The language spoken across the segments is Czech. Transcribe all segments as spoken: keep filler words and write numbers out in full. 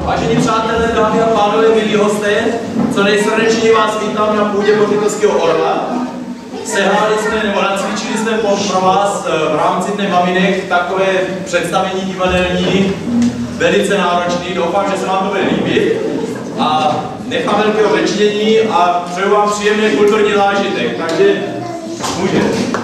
Vážení přátelé, dámy a pánové, milí hosté, co nejsrdečněji vás vítám na půdě Košického Orla. Sehráli jsme, nebo nacvičili jsme pro vás v rámci Dne maminek takové představení divadelní, velice náročný. Doufám, že se vám to bude líbit. A nechám velkého večnění a přeju vám příjemný kulturní zážitek. Takže můžete.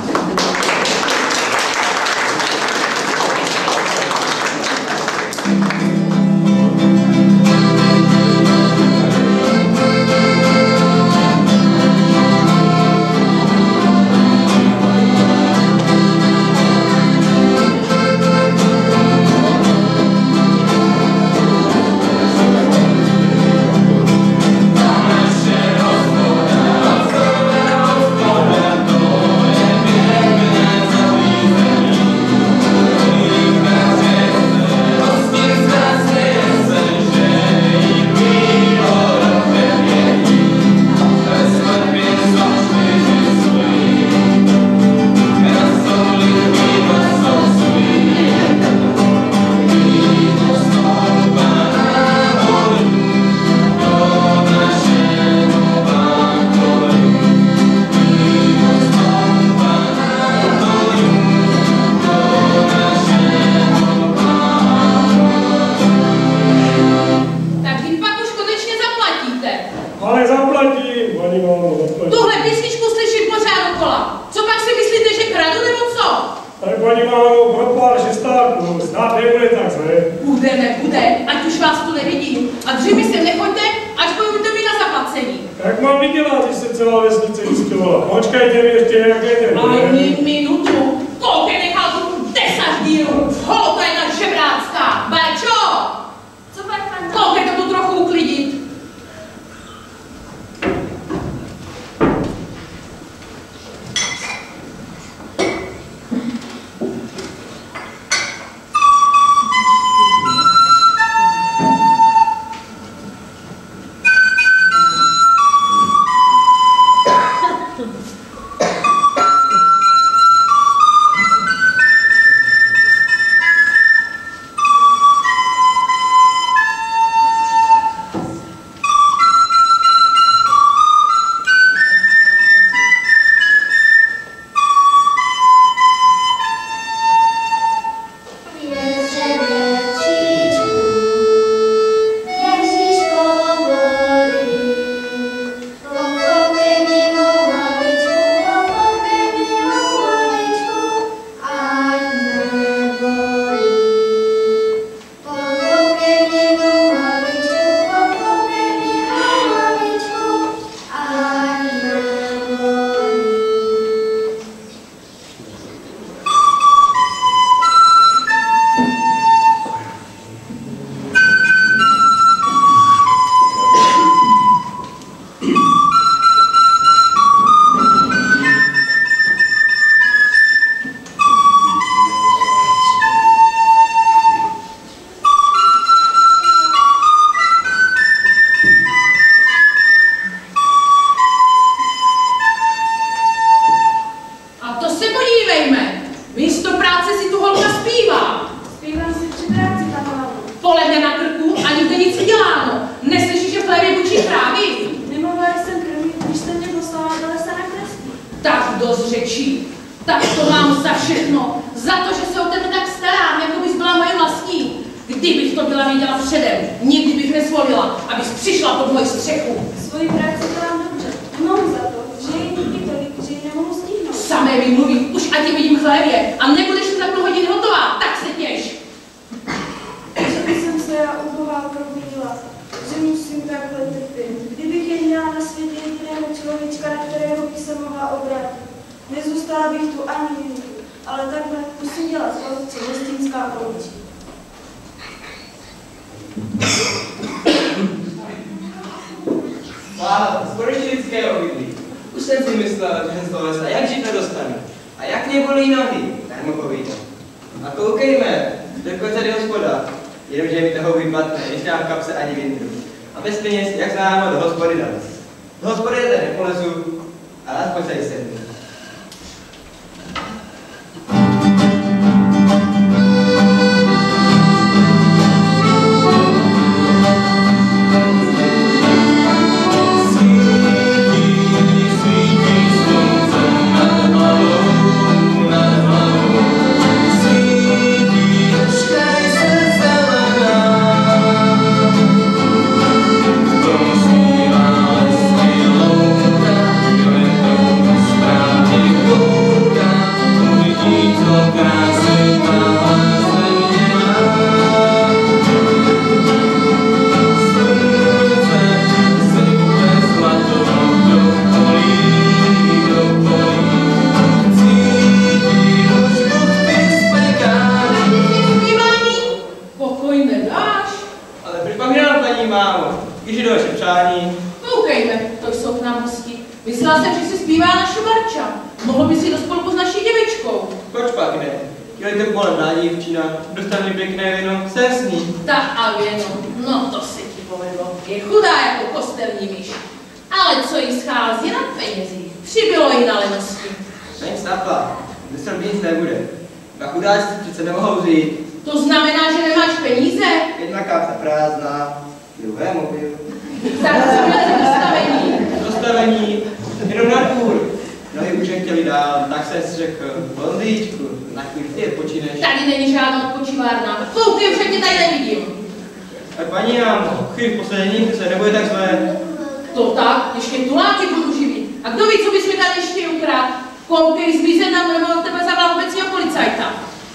bývá naše Barča. Mohl by si do spolku s naší děvičkou. Proč pak ne? Jeli to kolem mládí dívčina, dostane pěkné víno, jsem s ní. Tak a věno, no to se ti povedlo. Je chudá jako kostelní myš. Ale co jí schází na penězích, přibylo jí na lenosti. Není snapla, dneska nic nebude. Na chudáci si přece nemohou žít. To znamená, že nemáš peníze? Jedna kapsa prázdná, druhé mobil. Tak co měli dostavení? Dostavení, jenom na dvůr. Mnohí už nechtěli dál, tak jsem si řekl, Londýčku, na chvíli ty odpočineš. Tady není žádná odpočívárna. Koukej, že tě tady nevidím. Ale paní Jáno, chvíli poslední, se nebude tak zlé. To tak, ještě tuláky budu živit. A kdo ví, co bys mi tady ještě ukrát? Koukej, zmizel nám, nebo na tebe zavolal obecního policajta.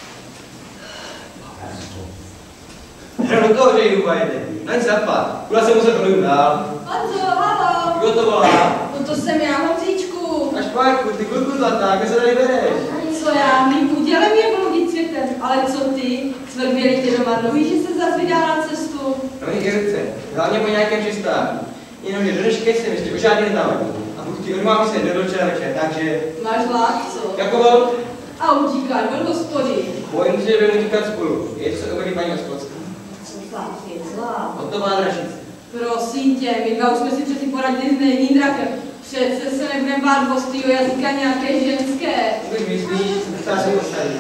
Hra do toho, že jdu vajete. Na nic napad. Kula se muset odjít dál. Honzo, halo. Kdo to volá? No to jsem já, Honzíčku. Až párku, ty kluku zlatá, kde se tady bereš? Co já, mým údělem je bloudit světem. Ale co ty? Svrvěli tě doma noví, že se zas vydá na cestu. No i Irce, hlavně po nějakém čistáku. Jenomže do dneška jsem ještě o žádný nezávodí. A buď ty odmámy se do večera večer, takže... Máš lák, co? Jako byl? A utíkáš od hospody. Bojím se, že budeme utíkat spolu. Je to se obydí paní hospodská. Co fakt je zlá? Hotová dražice. Prosím tě, my dva už jsme si přeci poradili s nejím drakem. Přece se nebudeme bát ostrýho jazyka nějaké ženské. Když myslíš, tak se posadí.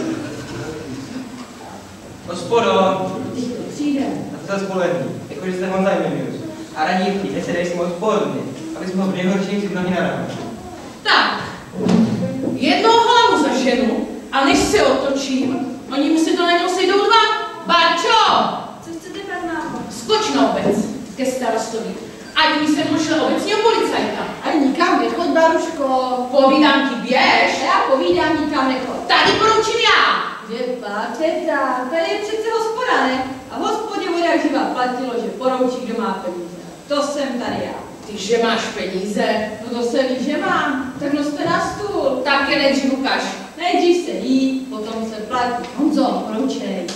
Hospodo, Teď to přijde. a to se spolehní, jakože jste Honza Jmenius. A radívky, nesedej si moc pohodlně, abys mohl v nejhorším si v nohy narážet. Tak, jednou hlavu za ženu a než se otočím, oni mu si to najednou sejdou dva. Barčo! Co chcete, panáko? Skoč na obec ke starostovi. Ať mi se pošle obecního policajta. A nikam nechod, Baruško. Povídám ti, běž. Já povídám, nikam nechod. Tady poroučím já. Že pak, teta, tady je přece hospoda, ne? A v hospodě bude jak živa platilo, že poroučí, kdo má peníze. To jsem tady já. Ty, že máš peníze. No to se ví, že mám. Tak noste na stůl. Tak je nejdřív ukaž. Nejdřív se jí, potom se platí. Honzo, poroučej.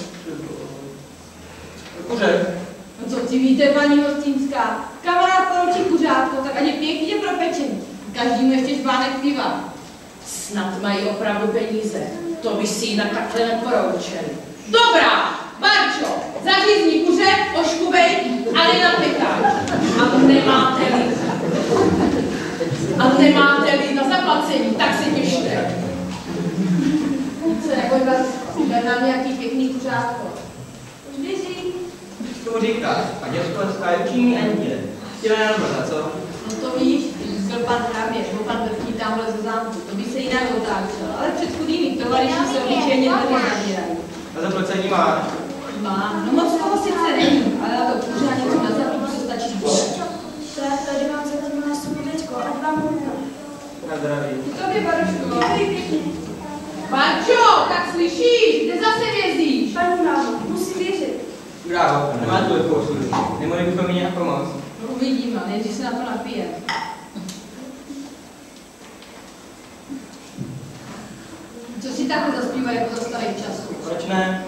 Kuře. No co ti víte, paní Hostinská? Kamarád poroučí kuřátko, tak ať je pěkně propečený. Každému ještě žbánek piva. Snad mají opravdu peníze. To by si jinak takhle neporoučeli. Dobrá, Barčo, zařízni kuře, oškubej, ale napěkáš. A nemáte-li. A nemáte-li na zaplacení, tak se těšte. Nic se neboj, Baruško, daj nám nějaký pěkný kuřátko. Už běží. To říkáš, a dětská je učení ani děle. Těle na dobrá, co? No to víš, když byl pan hrabě, nebo pan vrchní tamhle ze zámku, to by se jinak otáčel, ale před chudými tovaryši se obyčejně tady nabírají. A zaplacení máš? Mám, no moc toho sice není, ale na to kuřá něco na zapíku se stačí bolet. Tady vám za tím na sluníčko, ať vám mluvím. Na zdraví. Tobě, Baruško. Barčo, tak slyšíš, kde zase vězíš? Paní mámo, musím věřit. Krávo, nemá tu takovou službu. Nemohli bychom mi nějak pomoct. No uvidíme, nejdřív se na to napije. Co si takhle zaspívá jako za starých časů? Proč ne?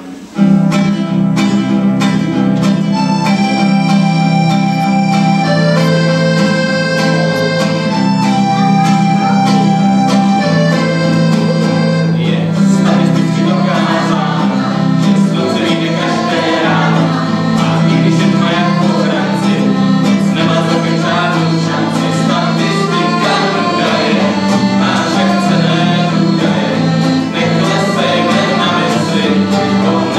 Oh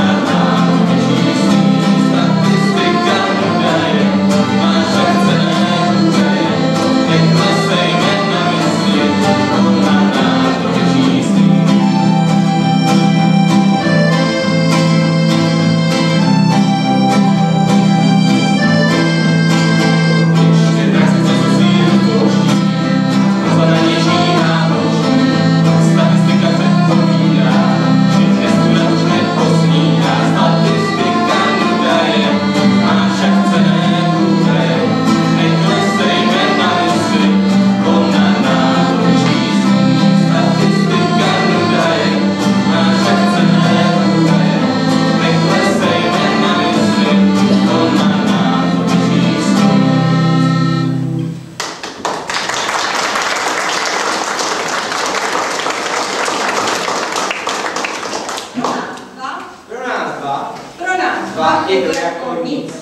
Fakt je to jako nic.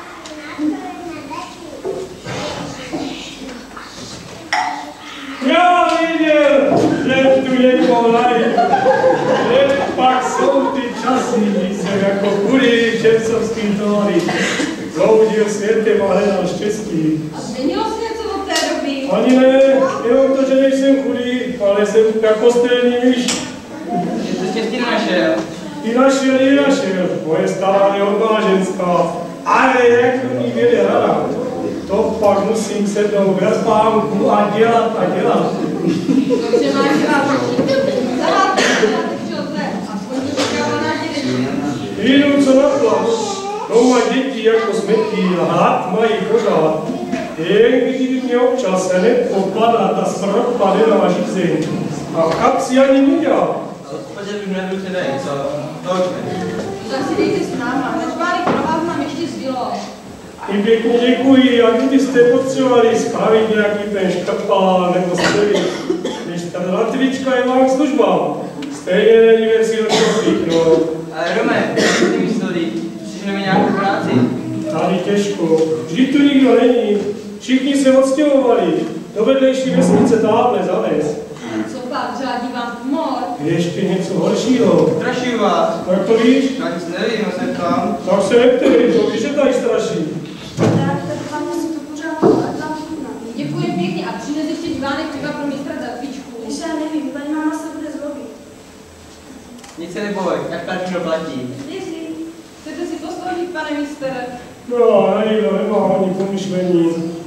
Já viděl, že tu někoho najdu. Že pak jsou ty časy, kdy jsem jako chudý čercovský tovary bloudil světem a hledal štěstí. A změnilo se něco od té doby? Ani ne, jenom to, že nejsem chudý, ale jsem jako kostelní myš. Že to štěstí našel. I našel, i našel, moje stará neodváženská, ale jak do ní věde rada. To pak musím sednout ve spánku a dělat a dělat. Dobře máš dělat. Zaháďte se na těch čelze. Aspoň to říkala na dědečku. Jinu co na to. Doma děti jako smetí a hlad mají pořád. Jen když mě občas se nepopadá ta smrt pade na žízeň. A v kapsi ani nedělá. Protože už nebudu se dej, co? Točme. Tak si dejte s náma. Nečváry pro vás nám ještě zbylo. I pěkně děkuji, a kdybyste potřebovali spravit nějaký ten škrpál nebo střevit, když ta latvička je vám službám, stejně není věci o čem píknout. Ale Rome, co ty mysleli? Přišli mi nějakou práci. Tady těžko, vždyť tu nikdo není, všichni se odstěhovali, do vedlejší vesnice táhle za les. Co pak, řádí vám mor? Ještě něco horšího. Straším vás. Jak to víš? Já nic nevím, já jsem tam. Tak se neptej, to víš, že tady straší. Tak, tak vám si to pořád a tam chutná. Děkuji pěkně a přines ještě dvánek piva pro mistra Zatvičku. Když já nevím, paní máma se bude zlobit. Nic se neboj, jak tady všechno platí. Věří. Chcete si posloužit, pane mistere? No, nikdo nemá ani pomyšlení.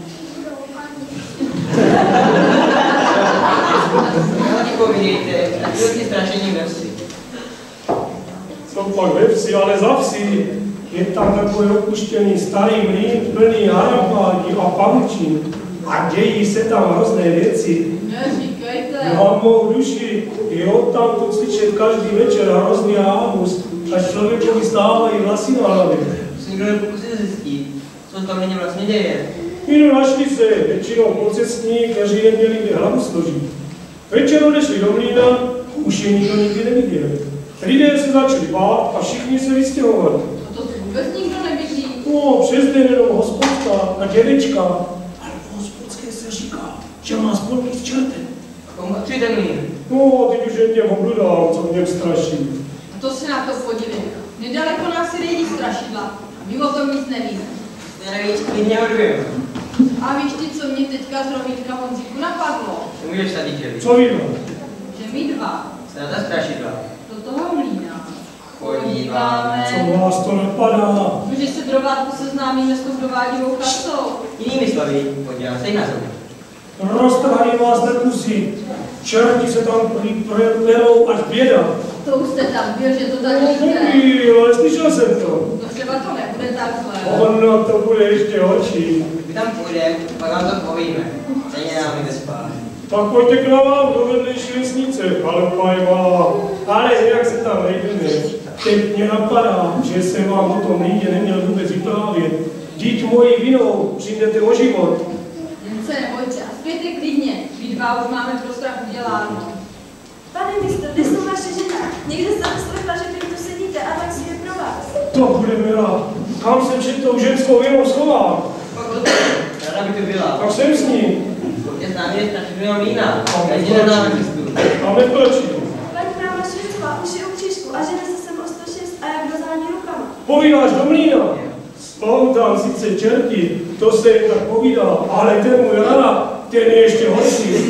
Hlavně povídejte, a tyhle ty strašení ve vsi. Co pak ve vsi, ale za vsi. Je tam takový opuštěný starý mlýn plný harapáky a pavučin. A dějí se tam hrozné věci. Neříkejte. Mám mou duši, je odtam to slyšet každý večer hrozný hámus, až člověkovi stávají vlasy na hlavě. To se nikdo nepokusí zjistit, co tam není vlastně děje. Minu našli se, většinou pocestní, kteří neměli kde hlavu složit. Večer odešli do mlýna, už je nikdo nikdy neviděl. Lidé se začali bát a všichni se vystěhovali. A to tu vůbec nikdo nebydlí. No, přes den jenom hospodská a dědečka. Ale po hospodské se říká, že má spolky s čertem. Komu patří ten mlýn? No, teď už jen těm obludám, co mě straší. A to se na to podívej. Nedaleko nás se rejdi strašidla. A my o tom nic nevíme. Nevíc, klidně hodujeme. A víš ty, co mě teďka z rovnítka Honzíku napadlo? To můžeš tady čelit. Co víme? Že my dva Se na ta strašidla. do toho mlýna Podíváme. Co vás to napadá? že se drovátku seznámíme s tou dovádivou chlapcou. Jinými slovy, podívám se i na zemi. Roztrhají vás nekusí. Čerti se tam perou až běda. To už jste tam byl, že to tak No, víte. mluví, ale slyšel jsem to. No třeba to nebude takhle. Ono to bude ještě horší. My tam půjdeme, pak vám to povíme. Stejně nám jde spát. Tak pojďte k nám do vedlejší vesnice, Halopajová. Ale jak se tam vejdeme, teď mě napadá, že jsem vám o tom mlýně neměl vůbec vyprávět. Dít mojí vinou přijdete o život. Jen se nebojte a zpějte klidně. Vy dva už máme pro strach uděláno. Pane mistr, kde jsou vaše žena? Někde jsem slechla, že vy tu sedíte a tak si je pro vás. To bude milá. Kam se před tou ženskou vinou schovám? Ráda by tu byla. Tak jsem s ní. Je s námi je strašného mlýna. Teď je na cestu. A nepročí. Paní máma Švěcová už je u křížku a žene se sem o sto šest a jak dozání rukama. Povídáš do mlýna. Jsou tam sice čerti, to se jen tak povídá, ale ten můj rada, ten je ještě horší.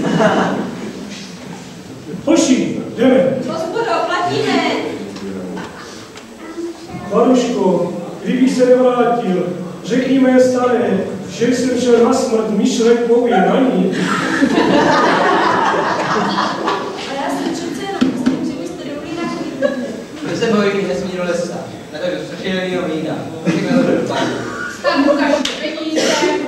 Hoši, jdeme. Hospodo, platíme! Maruško, kdybych se nevrátil, řekni mé staré, že jsem šel na smrt myšlenkou je na ní. A já jsem přece jenom myslím, že byste do mlýna chodili. Kdo se bojí, když nesmí do lesa? Na to je strašného mlýna. Pojďme to dopadne. Tak ukažte peníze.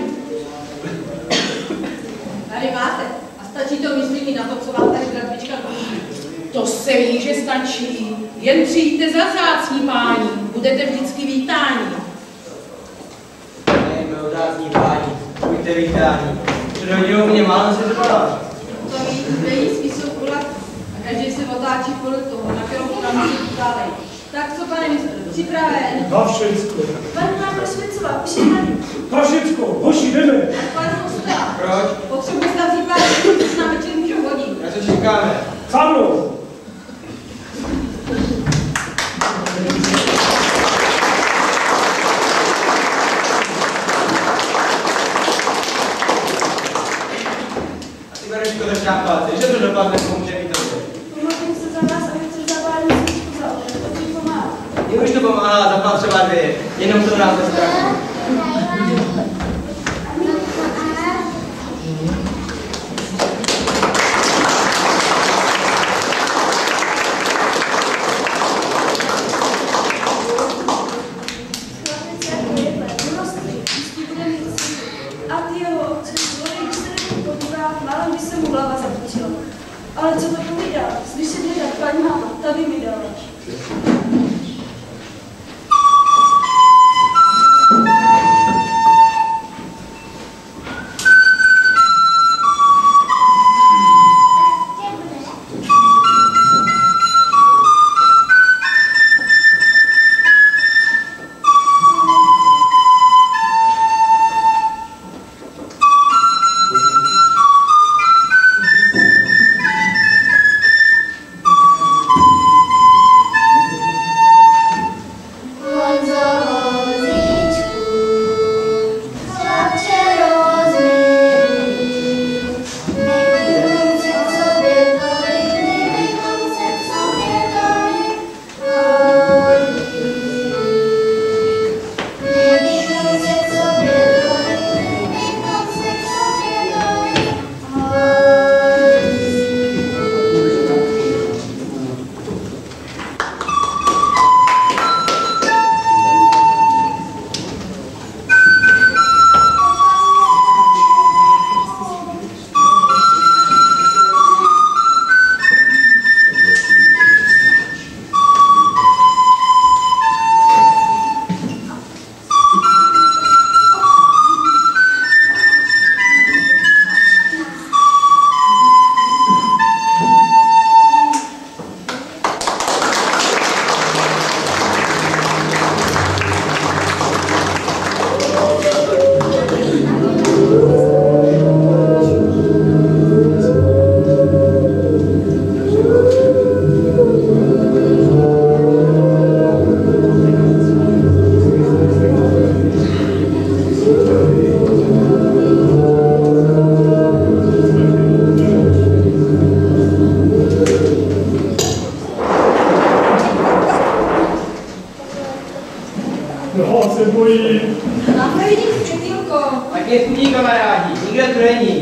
Tady máte. A stačí to, myslím, i na to, co vám tady Zatvička dluží. To se ví, že stačí. Jen přijďte za vzácní páni. Budete vždycky vítáni. Nejme odázní páni. Buďte vítáni. Před hodinou mě málo se zeptáš. To ví, penízky jsou kulat a každý se otáčí podle toho, na kterou tam si dálej. Tak co, pane mistr, připraven? Na všecko. Pan máma Švicová, píše tady. Na všecko, hoši, jdeme. Pan Kostela. Proč? Potřebuji se vzít pár lidí, co na večer můžou hodit. Na co čekáme? Za mnou. A ty bereš to šápáci, že to dopadne, pomůže mi to. Pomodlím se za vás a chci zapálit svíčku za oheň. To ti pomáhá. Mně už to pomáhá, zapál třeba dvě, jenom to dám bez strachu. Chlapice jako jedle, dorostlý, jistý bude mít sílu. A ty jeho otce, člověk, když se na něj podívá, málem by se mu hlava zatočila. Ale co to povídá? Slyšet hledat, paní máma, ta by mi dala. No, se bojím. Tam vidím světýlko. Tak je chudí kamarádi, nikdo tu není.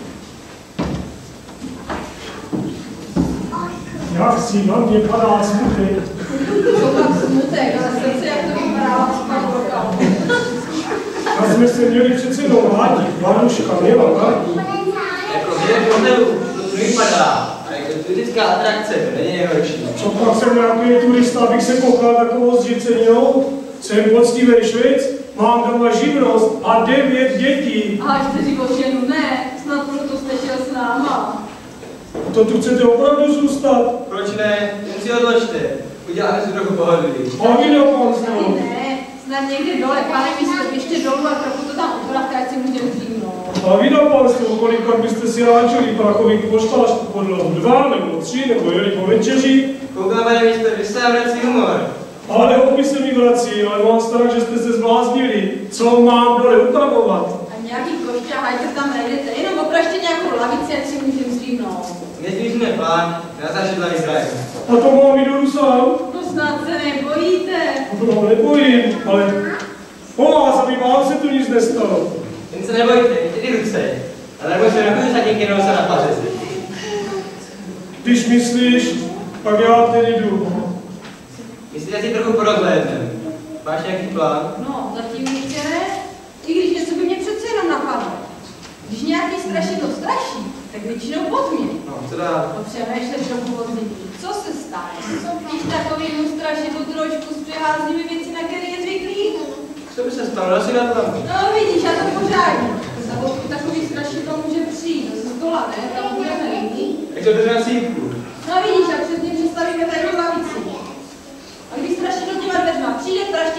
Jak si na mě padá smutek. Co tam smutek, ale srdce, jak to vypadá, spadlo kam. A jsme se měli přece domátit, Vanuška měla, tak? Jako mě v hotelu, to tu vypadá. A jako turistická atrakce, to není nejhorší. Co pak jsem nějaký turista, abych se koukal takovou zřícenou? Jsem poctivý Švec, mám doma živnost a devět dětí. A jste říkal ženu, ne, snad proto jste šel s náma. To tu chcete opravdu zůstat? Proč ne? Jen si odložte. Uděláme si trochu pohodlí. A vy dokonce. Ne, snad někde dole, pane místo, běžte dolů a trochu to tam odvratka, ať si můžeme zřímnout. A vy dokonce, kolikrát byste si ráčili prachový poštářku podlahu? Dva nebo tři, nebo jeli po večeři? Koukám, pane místo, vy jste nám vrací humor. Ale opis se mi vrací, ale mám strach, že jste se zbláznili. Co mám dole upravovat? A nějaký koště a hajte tam najdete, jenom oprašte nějakou lavici, ať si můžeme zřímnout. Nejdřív jsme plán, na začátku vyhrajem. A to mám jít dolů sám? No snad se nebojíte. No, nebojím, ale po vás, aby vám se tu nic nestalo. Jen se nebojte, ty ruce. Ale nebo se nebudu sadit jenom se na pařezi. Když myslíš, tak já tedy jdu. Myslíte si trochu porozhlédnem. Máš nějaký plán? No, zatím ještě ne, i když něco by mě přece jenom napadlo. Když nějaký strašidlo straší, tak většinou pod mě. No, co dál? To přemýšlej trochu od lidí. Co se stane? Když takovýmu strašidlu trošku s přeháznými věci, na které je zvyklý? Co by se stalo? Dal si na tam. No vidíš, já to pořádně. Za odkud takový strašidlo může přijít? Z dola, ne? Tam budeme líní. Jak to drží na sípku? No vidíš, a před ním představíme tady lavici. A když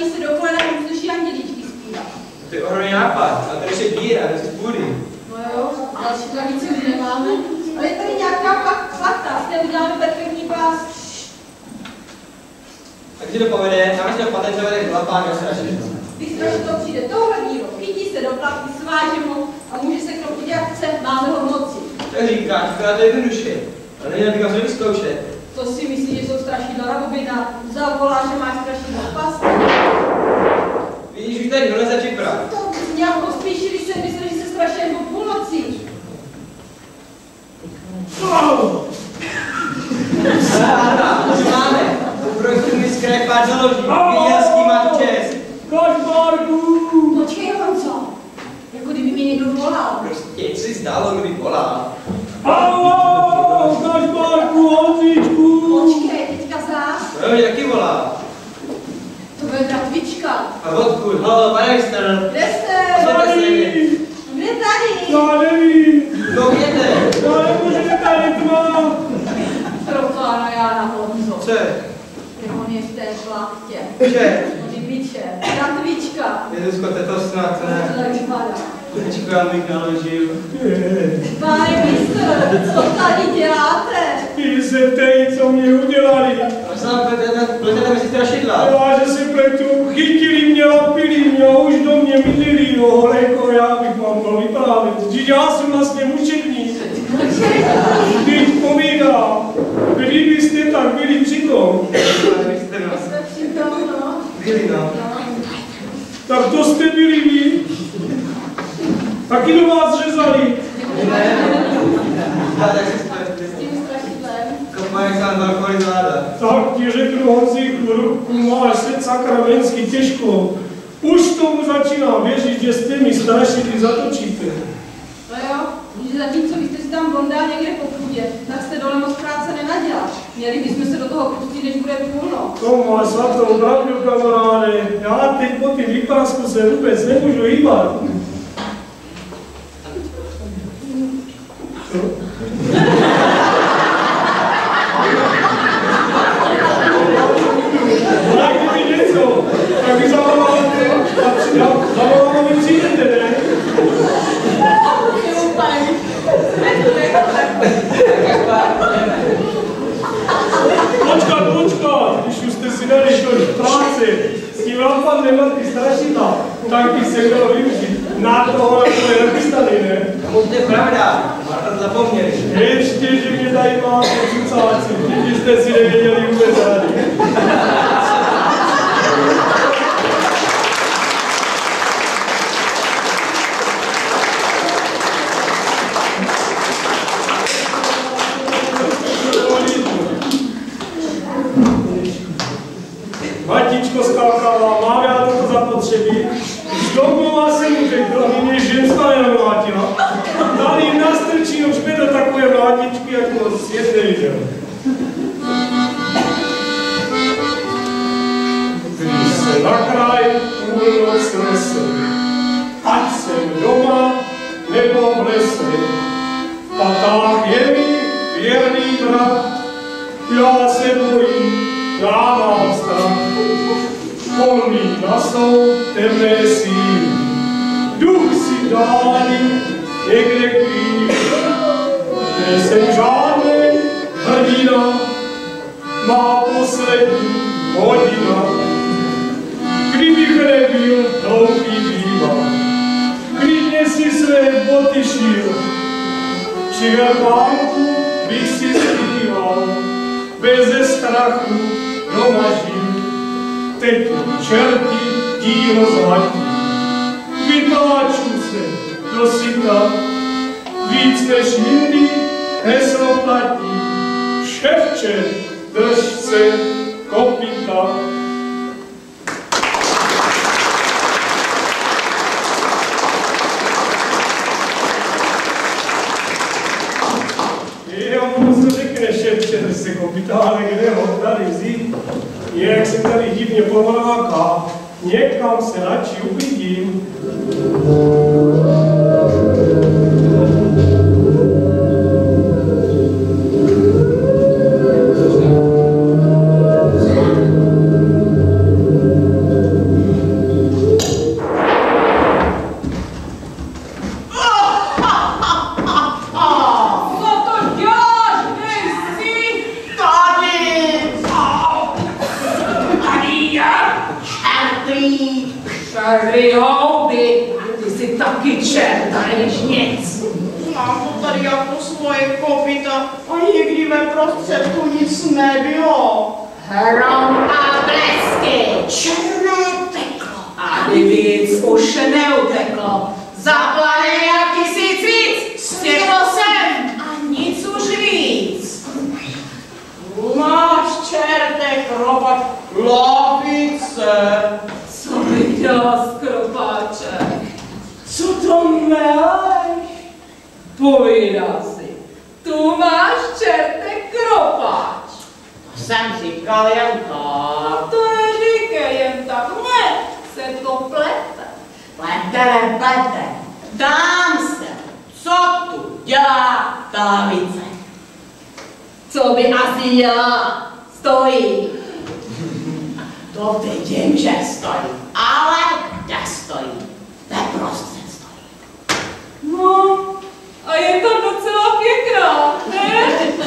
posadí se do kolena a musíš andělíčky zpívat. To je ohromný nápad, a tady je díra, to je půdy. No jo, další tradici už nemáme. Ale je tady nějaká plachta, s té uděláme perfektní pás. A když to povede, tam ještě patentovat jak lapán a strašidlo. Když strašidlo přijde touhle díro, chytí se do plachty, sváže mu a může se kropit jak chce, máme ho v moci. Tak říkáš, vypadá to jednoduše. Ale neměl bychom se vyzkoušet. To si myslí, že jsou strašidla na objedná. Zavoláš, že máš strašidlo v pasti. Vidíš, už tady dole začít brát. Nějak pospíšili se, mysleli, že se straším o půlnoci. Aha, to máme. Prosím mi skrépat založí. Výjazký má čest. Kašpárku! Počkej, Honco. Jako kdyby mi někdo volal. Prostě, co si zdálo, kdyby volal. Alo, Kašpárku, Honzíčku! Počkej, teďka zás. No, mě taky volá. To bude bratvička. A odkud? Halo, pane Exter. Kde jste? Tady! Kde tady? Já nevím! No, jděte. Já nemůžu, že tady tma! Proklána Jána Honzo. Co je? On je v té plachtě. Že? On je biče. Bratvička. Jezusko, to je to snad, co ne? To vypadá. Počku, já bych naložil. Pane mistr, co tady děláte? Vy se ptej, co mě udělali. A sám pletete mezi strašidla. Já, že si pletu, chytili mě a pili mě a už do mě mydlili, no holeko, já bych vám to vyprávět. Vždyť já jsem vlastně mučedník. Vždyť povídám, kdybyste tak byli přitom, Jste přitom, no? Byli, no. tak to jste byli vy. Taky do vás řezali. Ne. A tak si spletli. S tím strašidlem. Kopánek sám velkory zvládá. Tak ti řeknu, Honzíku, ruku máš se sakramensky těžko. Už tomu začínám věřit, že jste mi strašidly zatočíte. No jo, že zatímco vy jste si tam blondá někde po půdě, tak jste dole moc práce nenadělat. Měli bychom se do toho pustit, než bude půlno. To máš svatou pravdu, kamaráde. Já teď po tím vypásku se vůbec nemůžu hýbat. Co? Tak kdyby něco, tak vy zavoláte, zavoláme, vy přijdete, ne? Počkat, počkat, když už jste si dali tolik práce, s tím nápadem na ty strašidla, tak by se mělo využít. Na tohle to je nachystaný, ne? To je pravda. Máte to zapomněli. Ještě, že mě tady máte cucáci, když jste si nevěděli vůbec rádi. Matičko skákala, mám já toto zapotřebí. Z domova jsem mu řekl, aby mě ženská nenamlátila. Tady jim nastrčí, už mi do takové mlátičky, jako svět neviděl. Když se na kraj půlnoc nese, ať jsem doma nebo v lese, v patách je mi věrný brat, já se bojím, já mám strach. On mi nasou temné síly, duch si dálí někde klíní. Nejsem žádnej hrdina, má poslední hodina. Kdybych nebyl hloupý býval, klidně si své boty šil, čerpánku bych si zpíval, beze strachu doma žil. Teď čerti dílo zhatí, vypláču se do syta, víc než jindy heslo platí, ševče, drž se kopyta. Jo, ono se řekne ševče, drž se kopyta, ale kde ho tady vzít? Jak se tady divně pomáká, někam se radši uklidím. Starý houby, ty jsi taky čerta, nevíš nic. Mám to tady jako svoje kopyta a nikdy ve prostředku nic nebylo. Hrom a blesky, černé peklo. A víc už neuteklo. Zaplané jak tisíc víc, stěklo jsem a nic už víc. Tu máš, čerte, kropač, lavice. Co by dělal skropáček? Co to meleš? Povídá si, tu máš čerte kropáč. To jsem říkal jen tak. To neříkej jen tak, ne, se to plete. Plete, plete, dám se, co tu dělá ta lavice? Co by asi dělala? Stojí. To vidím, že stojí, ale kde stojí? Ve prostřed stojí. No, a je to docela pěkná, ne?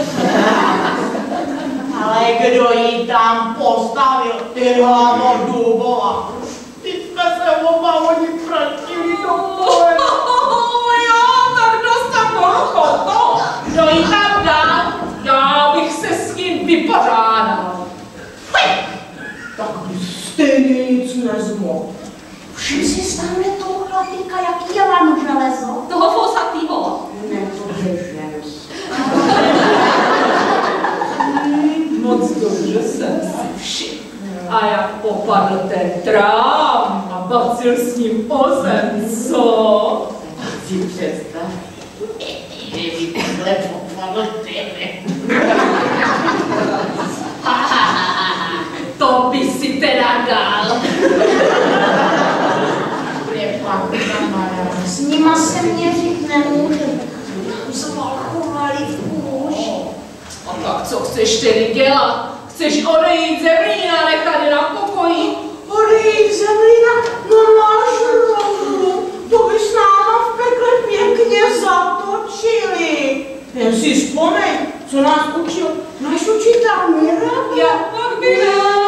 Ale kdo jí tam postavil, ty hlavo dubova? Ty jsme se oba oni vrátili do poje. Jo, tak dost tak to. Kdo jí tam dá, já bych se s ním vypořádal. Tak by stejně nic nezmohl. Všim si stále toho chlapíka, jaký je vám železo? Toho fousatýho. Ne, to řešem. Moc dobře jsem si všiml. A jak popadl ten trám a bacil s ním o zem, co? Si představ, že by takhle popadl tebe. To by si teda dal. S nima se měřit nemůže. Zvalchovali v kůži. A tak co chceš tedy dělat? Chceš odejít Zemlína, nechat je na pokoji? Odejít Zemlína, no máš rozu. To by s náma v pekle pěkně zatočili. Jen si vzpomeň, co nás učil náš učitel Mirabel. Jak pak by ne?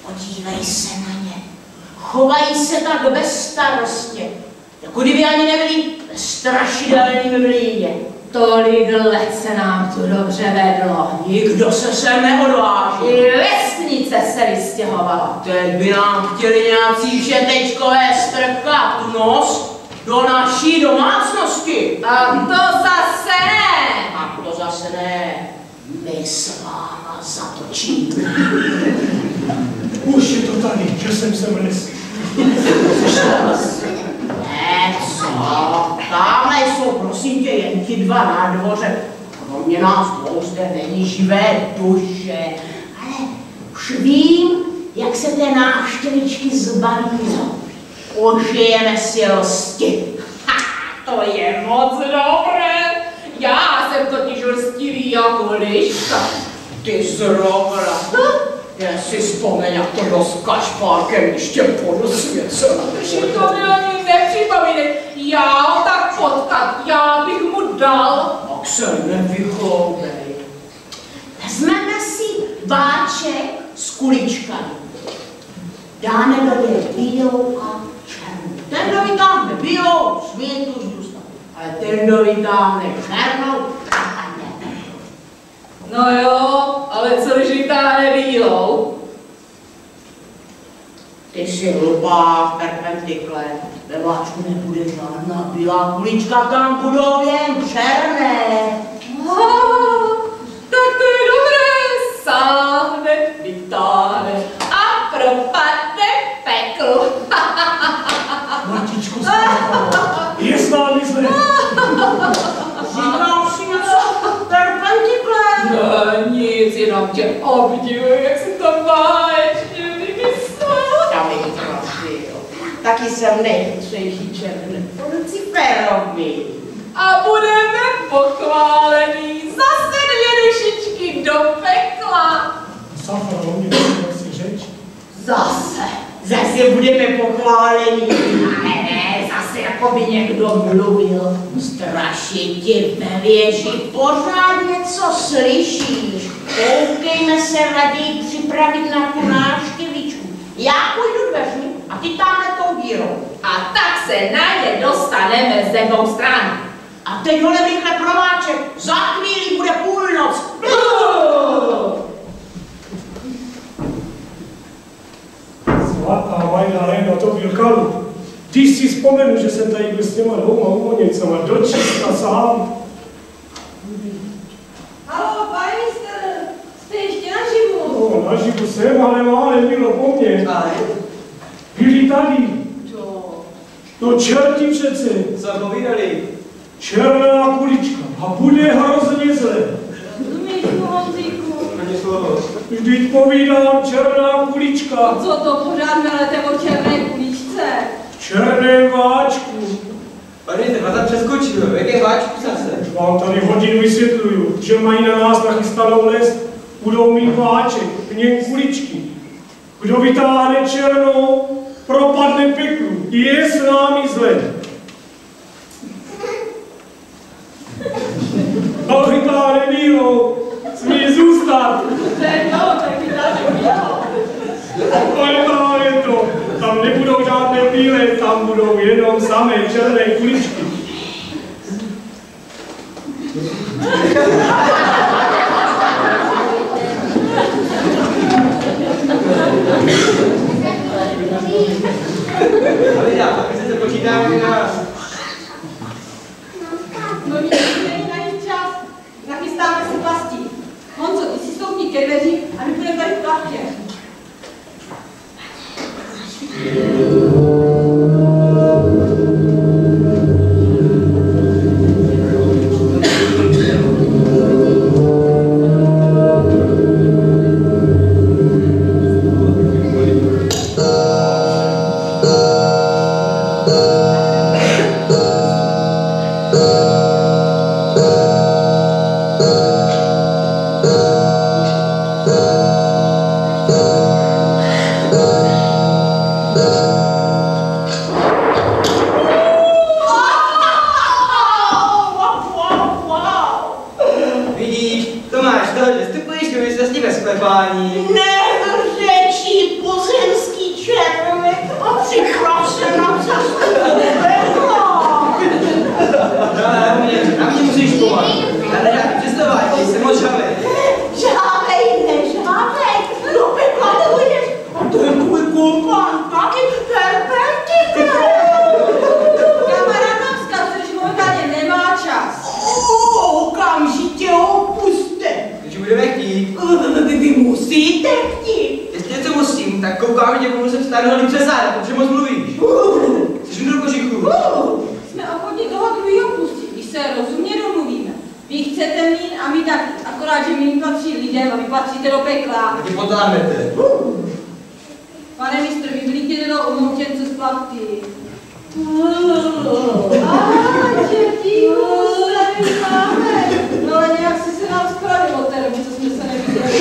Podívej se na ně. Chovají se tak bezstarostně, jako kdyby ani nebyli ve strašidelným mlýně. Tolik let se nám tu dobře vedlo. Nikdo se sem neodváží. I vesnice se vystěhovala. Teď by nám chtěli nějací všetečkové strkat nos do naší domácnosti. A to zase ne. A to zase ne. My s váma zatočíme. Už je to tady, že jsem se mnes. Ne, co? Tamhle jsou prosím tě jen ti dva na dvoře. Kromě nás dvou zde není živé duše. Ale už vím, jak se té návštěvičky zbaví. Užijeme si rosti. Ha, to je moc dobré. Já jsem totiž rostilý jako liška. Ty zrovna. Jen si vzpomeň, jak to rozkaž párkem ještě podosvěcela. Že to mi ani nepřipomínej. Já ho tak potkat, já bych mu dal. Tak se nevychloubej. Vezmeme si váček s kuličkami. Dáme do něj bílou a černou. Ten, kdo vytáhne bílou, smí tu zůstat. Ale ten, kdo vytáhne černou, zapadne. No jo, ale co když vytáhne bílou? Ty jsi hlupá, perpentikle. Ve vláčku nebude žádná bílá kulička, tam budou jen černé. Oh, tak to je dobré. Sáhne, vytáhne a propadne pekl. Matičko Spartano, je s námi zle. Říkám si něco, perpentikle. No nic, jenom tě obdivuji, jak se to báječně vymyslel. Já bych prosil. Taky jsem nejchytřejší černý po Luciferovi. A budeme pochválení zase dvě dušičky do pekla. Safra, o mě to si řeč. Zase, zase budeme pochválení. Ale ne, zase jako by někdo mluvil. Strašitě ve věži, pořád něco slyšíš. Koukejme se raději připravit na tu návštěvičku. Já půjdu dveřmi a ty tamhle tou dírou. A tak se na ně dostaneme ze dvou stran. A teď ho rychle prováček, za chvíli bude půlnoc. Svatá Magdalena, to byl kalup. Když si vzpomenu, že jsem tady byl s těma dvouma umoněcama dočista sám. Haló, pane mistr, jste ještě naživu? No, naživu jsem, ale málem bylo po mně. Ale Byli tady. Čo? No čerti přece. co povídali? Černá kulička. A bude hrozně zle. Rozumíš mu, Honzíku? Ani slovo. Vždyť povídám černá kulička. Co to pořád melete o černé kuličce? V černém váčku. Pane, ten vás tam přeskočil, v jakém váčku zase? Už vám tady hodinu vysvětluju, že mají na nás nachystanou les, budou mít váček, v něm kuličky. Kdo vytáhne černou, propadne peklu. Je s námi zle. A vytáhne bílou, smí zůstat. No, tak vytáhne bílou. Ale je to, tam nebudou žádné bílé, tam budou jenom samé černé kuličky. Ale já, my se počítáme na nás. No nic, není na nich čas. Nachystáme si pasti. Honzo, ty si stoupni ke dveřím a my budeme tady v plachtě. Vidíš, Tomáš, tohle vstupuješ do místnosti bez klepání. Nevrčí, připrav se na cestu do pekla. Na mě, na mě musíš pomáhat. Tady nějaký přestavák, jsem moc žavej. Žávej, nežávej, do pekla nebujdeš. A ten tvůj kumpan taky perfektivně. Kamarád nám vzkazuje, že momentálně nemá čas. O, okamžitě ho puste. Takže budeme chtít. Vy, vy musíte chtít. Jestli něco musím, tak koukám, že tě budu se vstát hodně přes záda, protože moc mluvíš. Jsi mi do kožichu. Jsme ochotni toho druhého pustit, když se rozumně domluvíme. Vy chcete mín a my taky, akorát, že mín patří lidem a vy patříte do pekla. Taky potáhnete. Pane mistr, vyvlíkněte do umoutěnce z plachty. No ale nějak si se nám spravil od té doby, co jsme se neviděli.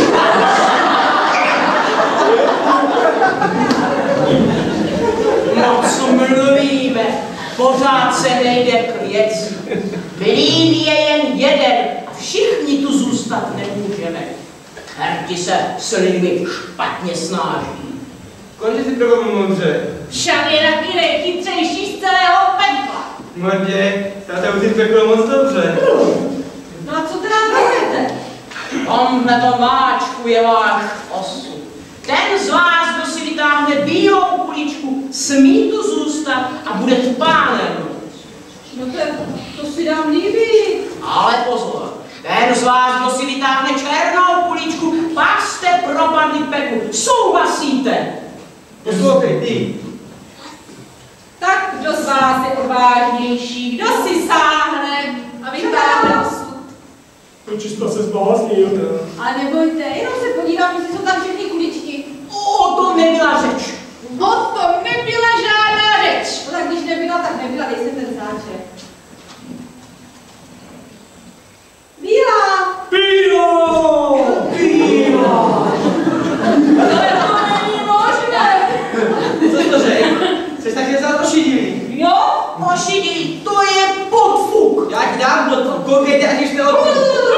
No co mluvíme, pořád se nejde k věci. Mlýn je jen jeden a všichni tu zůstat nemůžeme. Herti se s lidmi špatně snáší. Konče si promluvím moudře. Však je taky nejchytřejší z celého pekla. Mordě, táta už si peklo moc dobře. No a co teda řeknete? Tomhle to máčku je váš osud. Ten z vás, kdo si vytáhne bílou kuličku, smí tu zůstat a bude pánem. No to, to si dám líbit. Ale pozor, ten z vás, kdo si vytáhne černou kuličku, pak jste propadli peklu. Souhlasíte? Poslouchej, ty. Tak kdo z vás je odvážnější, kdo si sáhne a vytáhne osud? Pročista se zbláznil. Ale nebojte, jenom se podívám, jestli jsou tam všechny kuličky. O, to nebyla řeč. O tom nebyla žádná řeč. No tak když nebyla, tak nebyla, dej se ten záček. Bílá! Píro! Píro! Ale to není možné. Co jsi to řekl? Jsi tak za ošidilý. Jo? Ošidilý, to je podfuk. Já ti dám do toho, koukejte, ať už jste od...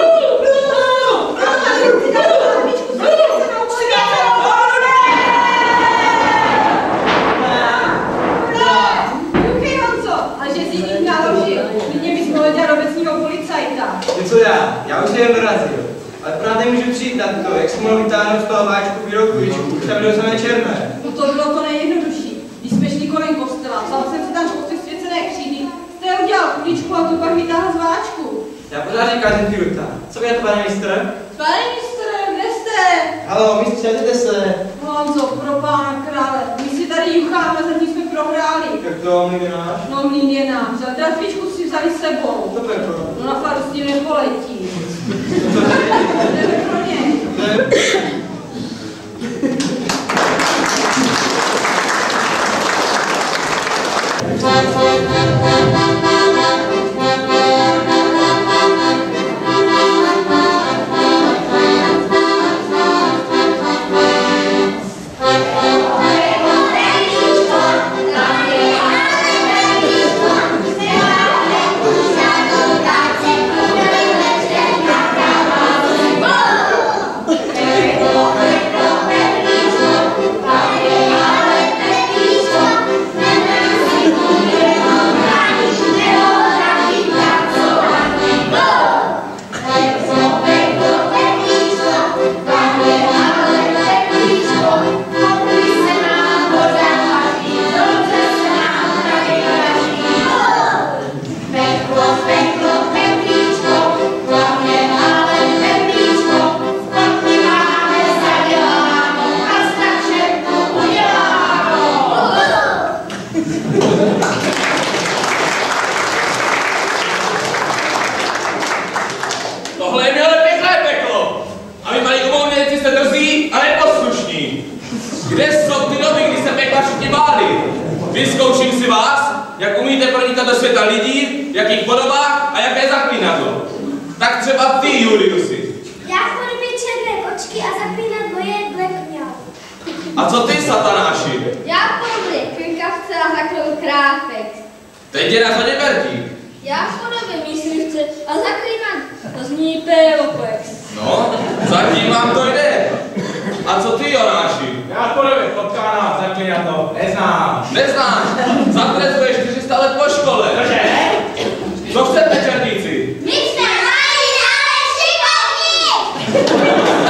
Co já? Já už jsem dorazil. Ale pořád nemůžu přijít na to, jak jsem mohl vytáhnout z toho váčku bílou kuličku, už tam bylo samé černé. No to bylo to nejjednodušší. Když jsme šli kolem kostela, vzal jsem si tam kousek svěcené křídy, jste udělal kuličku a tu pak vytáhl z váčku. Já pořád říkám, že ty ruta. Co mě to, pane mistr? Pane mistře, kde jste? Halo, mistře, jdete se. Honzo, pro pána krále, my si tady jucháme, zatím jsme prohráli. Jak to mluví náš? No mlín je náš, ale trafičku si vzali s sebou. To peklo. No na faru s tím nepoletí. Co to je? Jdeme pro něj. Vyzkouším si vás, jak umíte pronikat do světa lidí, jak jich podobá a jaké zaklínadlo. Tak třeba ty, Juliusi. Já v podobě černé kočky a zaklínadlo je Black Mňau. A co ty, Satanáši? Já v podobě krkavce a zaklou krápek. Teď je na řadě Bertík. Já v podobě myslivce a zaklínadlo zní Peloplex. No, zatím vám to jde. A co ty, Jonáši? Já v podobě potkána zaklínadlo, Neznám. Neznáš? Za trest čtyři sta let po škole. Cože? Co chcete, černíci? My jsme malí, ale šikovní!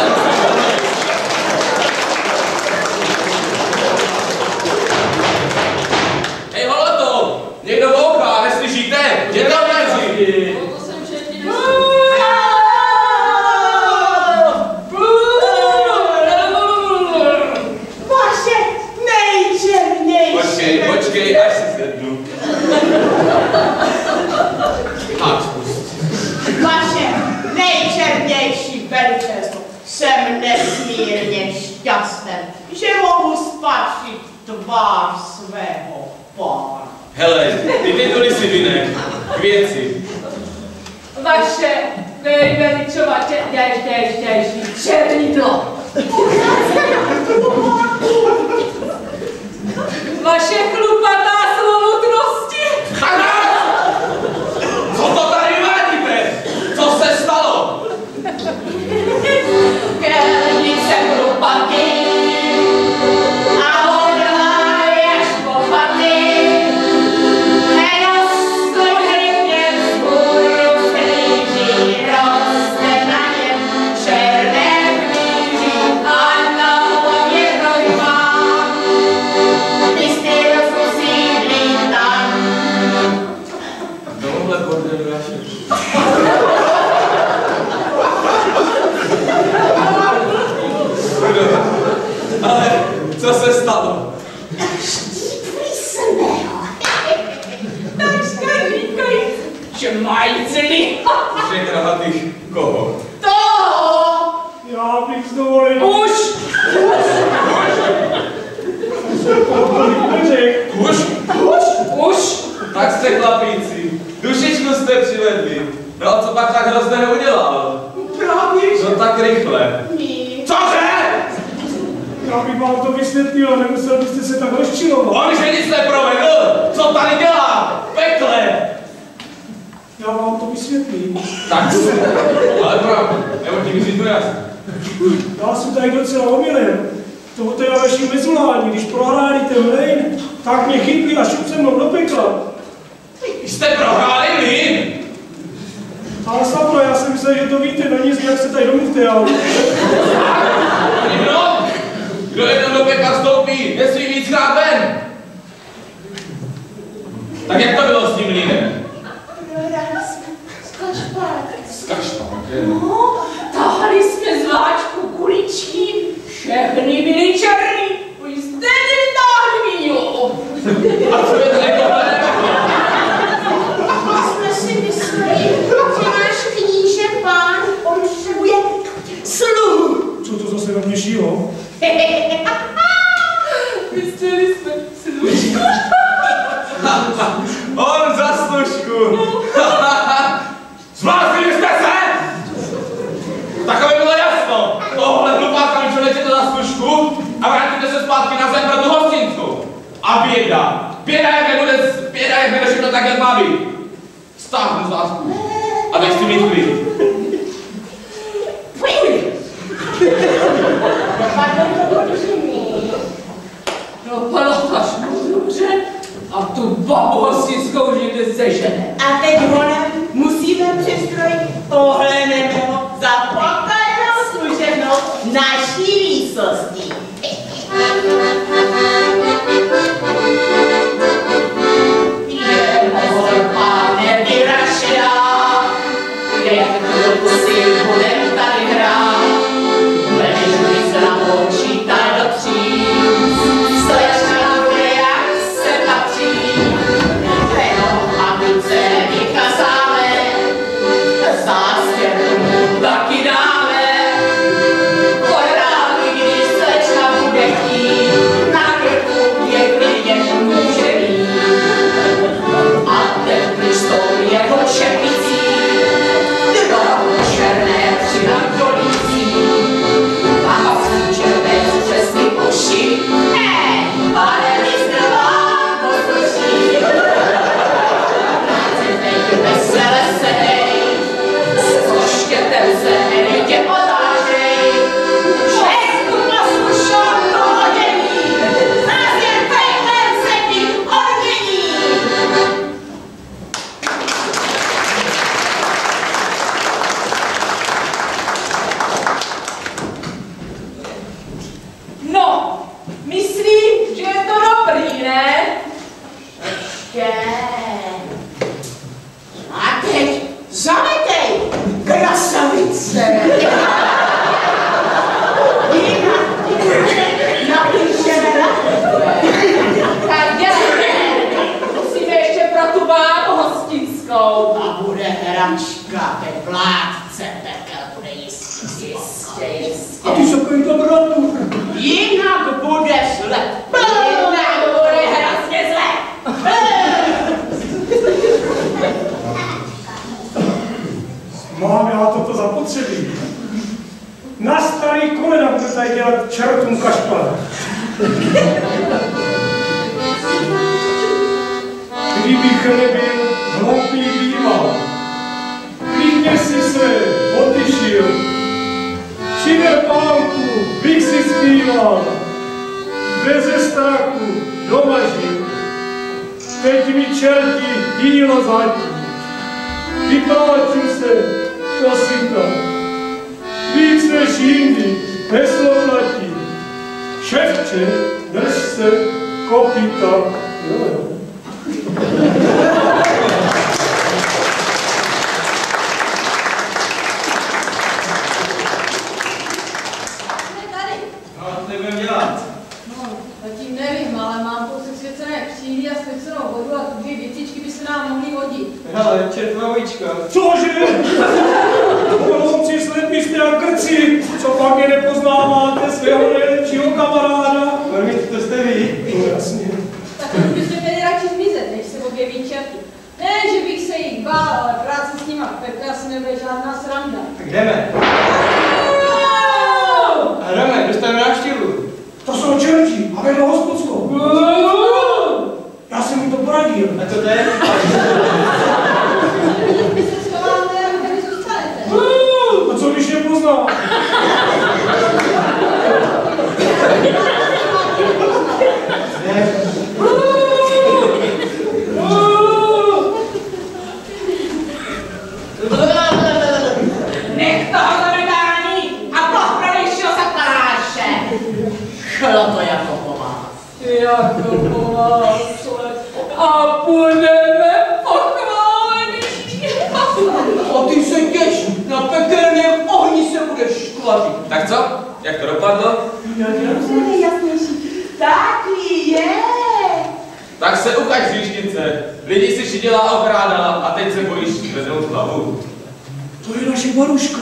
Hej, holoto! Někdo bouchá, neslyšíte? Jděte odvěři! To jsem všechny Vaše nejčernější. Počkej, počkej, až si sednu. Tak, spust. Vaše nejčernější veličenstvo. Jsem nesmírně šťasten, že mohu spatřit tvář svého pána. Hele, ty tituly si vynech. K věci. Vaše nejveličovatější černidlo. Vaše chlupatá slovutnosti. Co to tady vádíte? Co se stalo? Kelnice chlupatý a hodlá až po paty. Nerozkohrytě vzhůru slíží, roste na něm černé kníží a na hlavě rojma. Mistý rozmusí blítan. Tohle bordelu naše. Ale co se stalo? Takřka říkají, že mají celý. Že krahatých koho? Toho! Já bych s dovolením... Už! Už? Už! Už! Tak jste chlapíci. Dušičku jste přivedli. No a co pak tak hrozného udělal? Právě, že No tak rychle. nic. Cože? Já bych vám to vysvětlil a nemusel byste se tak rozčilovat. On že nic neprovedl. Co tady dělá? V pekle. Já vám to vysvětlím. Tak, ale pravdu. Nebo tím říct to jasný. Já jsem tady docela omylem. Tohoto je vaši mezulání, když prohráli ten lejn, tak mě chytli a šup se mnou do pekla. Jste prohráli mlýn? Ale sakro, já jsem myslel, že to víte, no nic, jak se tady domluvte, ale... No, kdo jeden do pekla vstoupí, nesmí víckrát ven. Tak jak to bylo s tím mlýnem? Prohráli jsme s kašpárkem. S kašpárkem? No, tahali jsme z váčku kuličky, všechny byly černý. Už jste netáhli víno. A co je tady tohle? My jsme si mysleli, že náš kníže pán potřebuje sluhu. Co to zase rovnějšího? Mysleli jsme služku. On za služku. Zbláznili jste se? Tak aby bylo jasno. Tohle hlupáka mi přelečete za služku a vrátíte se zpátky na zem pro tu hostinku. A běda. Běda, jak nebude, běda, jak nebude všechno tak, jak má být. Stáhnu z vás kůž. A teď si mít klid. Dopadlo až moc dobře a tu babu hostinskou někde sežene. A teď honem musíme přestrojit ohleného za potajnou služebnou naší výsostí. Je môj pane vyrašila, je se. Napíšeme na Tak dělejte. Musíme ještě pro tu bábu hostinskou. a bude hračka ve vládce pekel, bude jistě, jistě, jistě. A ty se pojď do bratu. Jinak bude zle. Jinak bude hrozně zle. Mám já toto zapotřebí. Na starý kolena bude tady dělat čertům kašpar. Kdybych nebyl hloupý býval, klidně si se otyšil. Při verpálku bych si zpíval, beze strachu doma žil. Teď mi čerti dílo zatím, vypláču se do syta. Víc než jindy heslo platí, ševče, drž se kopyta. Jo, jo. No, co nebudeme dělat? No, zatím nevím, ale mám kousek svěcené křídy a svěcenou vodu a tu dvě věcičky by se nám mohly hodit. Hele, čertová vojíčka. Cože? Holomci slepí jste jak krci, co pak mě nepoznáváte svého nejlepšího kamaráda? Velmi, to jste vy. No jasně. Tak už byste měli radši zmizet, než se objeví čerty. Ne, že bych se jich bál, ale práce s nima v pekle asi nebude žádná sranda. Tak jdeme. A jdeme, dostaneme návštěvu. To jsou čerti a vedou hospodskou. Já jsem mu to poradil. A co to je? My se schováme a tady zůstanete. A co když nepozná? Nech toho zavedání a popravějšího zakláše. Šlo to jako po vás. Jako po vás, a budeme pochváleni. A ty se těš, na pekelném ohni se budeš škvatit. Tak co? Jak to dopadlo? To je nejjasnější. Taky je. Tak se ukaž, říšnice. Lidi si šidělá okrádala a teď se bojíš zvednout hlavu. To je naše Maruška.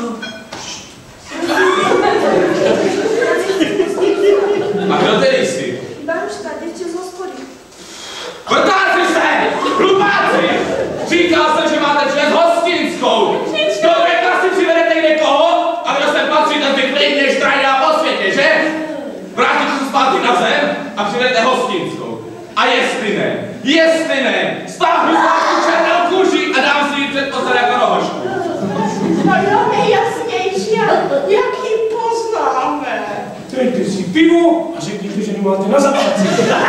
A kdo tedy jsi? Baruška, děvče z hospody. Vrtáci se! Hlupáci! Říkal jsem, že máte přines hostinskou! Do rekla si přivedete někoho a kdo sem patří, ten vyklidně štrajdá po světě, že? Vrátíte se zpátky na zem a přivedete hostinskou. A jestli ne, jestli ne, stáhnu z vás tu černou kůži a dám si ji před postel jako rohošku. No jo, nejjasnější. Jak ji poznáme? Dejte si pivo a řekněte, že nemáte na zaplaci.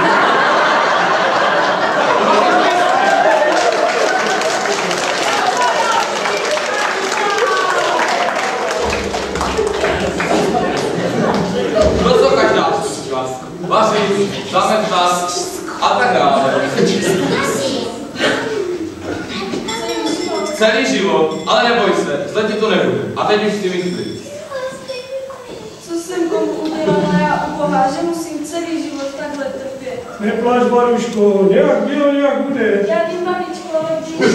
No co každá příklad? Vařit, zametat a tak dále. Celý život, ale neboj se, zle ti to nebude. A teď už si myslí. Co jsem komu udělala já ubohá, že musím celý život takhle trpět. Nepláč, Maruško, nějak bylo, nějak bude. Já vím, mamičko, ale když...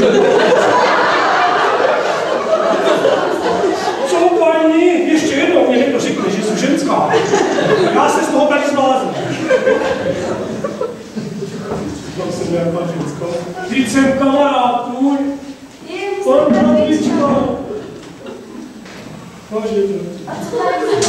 Co, paní? Ještě jednou mě někdo řekne, že jsem ženská. Já se z toho tady zblázním. Mám jsem nějaká ženská. Teď jsem kamarád tvůj. Pan Bratlička. Vážně to. A co tady?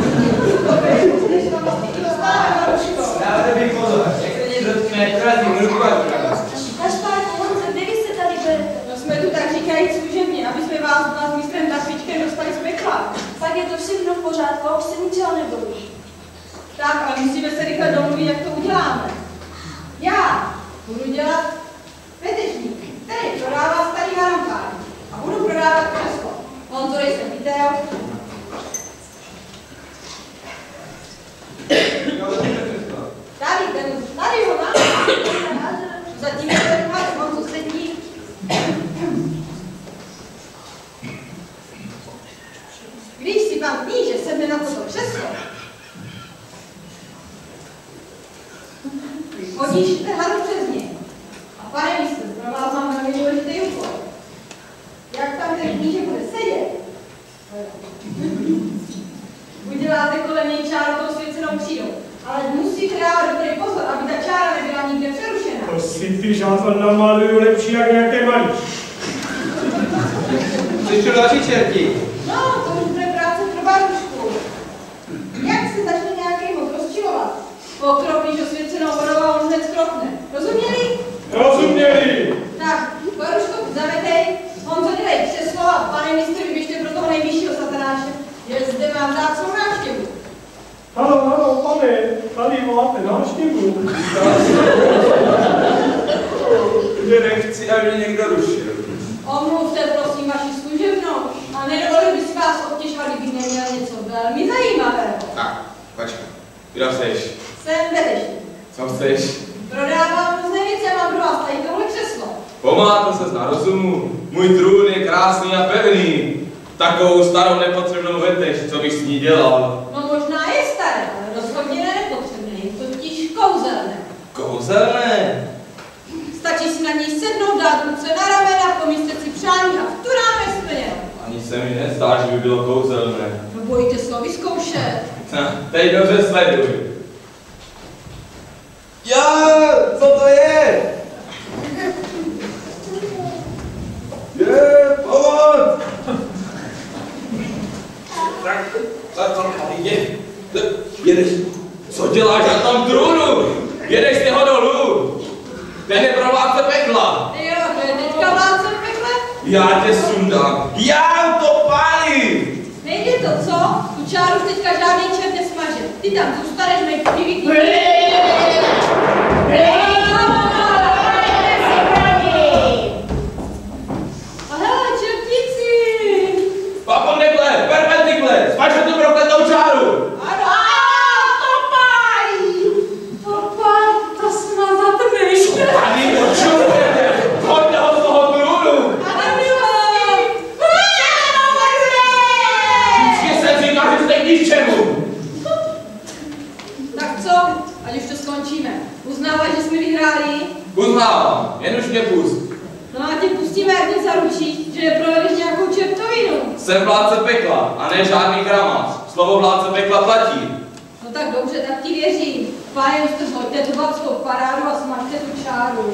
Dávajte bych pozor, jak se někdo dotkne, dorazím ruku a ruku. Kašpárku, Honzo, kde vy se tady berete? No jsme tu tak říkají služebně, aby jsme vás s mistrem Dafičkem dostali z pekla. Tak je to všechno v pořádku, už se ničeho nebojí. Tak, ale musíme se rychle domluvit, jak to uděláme. Já budu dělat petečník, který prodává starý harampář. A budu prodávat křeslo. Honzo, jsem viděl. Tady, ten, tady ho má. Zatím je to máš, Honzo, sedí. pan kníže sedne na toto křeslo, chodíš hradu přes něj. A pane mistr, pro vás mám velmi důležitý úkol. Jak tam ten kníže bude sedět? Uděláte kolem něj čáru tou svěcenou křídou. Ale musíte dávat dobrý pozor, aby ta čára nebyla nikde přerušená. To si ty žázel namaluju lepší jak nějaké malíš. Slyšu další čerti. No, to už bude práce pro barušku. Jak se začne nějaký moc rozčilovat? Pokropíš osvěcenou vodou a on hned skropne. Rozuměli? Rozuměli. Tak, barušku, zametej, Honzo, dělej křeslo a pane mistr, vyběžte pro toho nejvyššího satanáše, že zde mám vzácnou návštěvu. Ano, ano, pane, tady máte návštěvu. Že nechci, aby mě někdo rušil. Omluvte prosím vaši služebnou a nedovolil bych si vás obtěžovat, kdybych neměl něco velmi zajímavého. Tak, počkej. Kdo seš? Jsem vedešník. Co chceš? Prodávám různé věci a mám pro vás tady tohle křeslo. Pomáte se na rozumu. Můj trůn je krásný a pevný. Takovou starou nepotřebnou veteš, co bych s ní dělal. No možná je staré, ale rozhodně ne nepotřebné, je totiž kouzelné. Kouzelné? Stačí si na něj sednout, dát ruce na ramena, pomyslet si přání a v tu ráno je splněno. Ani se mi nezdá, že by bylo kouzelné. No bojíte se ho vyzkoušet. Teď dobře sleduj. Já, co to je? Je, pomoc! Tak, tak, co je? Jedeš, co děláš na tom trůnu? Jedeš si ho dolů. Ten je pro vládce pekla. Jo, to je teďka vládce pekle? Já tě sundám. Já to pálím. Nejde to, co? Tu čáru teďka žádný čert nesmaže. Ty tam zůstaneš, mej vyvíkni. A hele, čertíci! Papo nekle, perpentikle, smažte tu prokletou čáru. Ano, to pálí! To pálí, to smazat myšle. Tady počujete, hoďte ho z toho trůnu. Ale milosti! Vždycky jsem říkal, že jste k ničemu. Tak co? Ať už to skončíme. Uznáváš, že jsme vyhráli? Uznávám, jen už mě pust. No a tě pustíme, jak mě zaručí, že neprovedeš nějakou čertovinu. Jsem vládce pekla a ne žádný gramář. Slovo vládce pekla platí. No tak dobře, tak ti věřím. Páně, jste zhoďte tu babskou parádu a smažte tu čáru.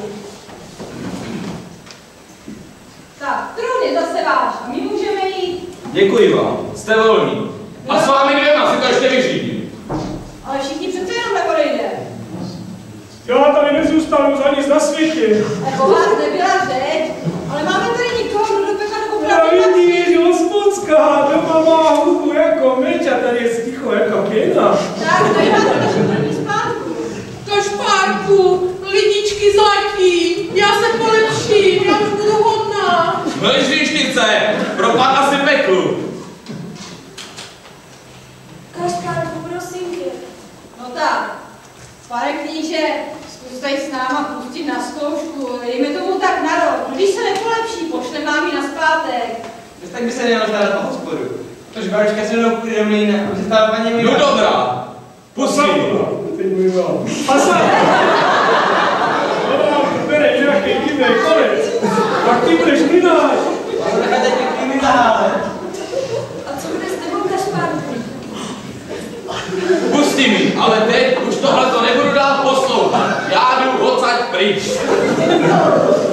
Tak, trůn je zase váš a my můžeme jít. Děkuji vám, jste volní. A s vámi dvěma si to ještě vyřídím. Ale všichni přece jenom neodejde. Já tady nezůstanu za nic na světě. Jako vás nebyla řeč, ale máme tady nikoho, kdo do peka nebo Já pravdu vidíš, hospodská, doma má huku jako meč a tady je sticho jako pěna. Tak, tady máte naši první spánku. To špárku, lidičky zlatí, já se polepším, já už budu hodná. Mlžíšnice, propadla si peklu. Kašpárku, prosím tě. No tak, pane kníže, zkus tady s náma pustit na zkoušku, dejme tomu tak na rok. Když se nepolepší, pošle vám ji nazpátek. Tak by se nemělo žádat po hospodu. Tož baručka se mnou půjde do mlýna, aby se stala paní No dobrá, pustím. Teď můj vám. A sám. No, to bere nějaký divný konec. Tak ty budeš mlynář. Tak teď k nimi zahále. A co bude s tebou, Kašpárku? Pustí mi, ale teď už tohle to nebudu dál poslouchat. Já jdu odsaď pryč.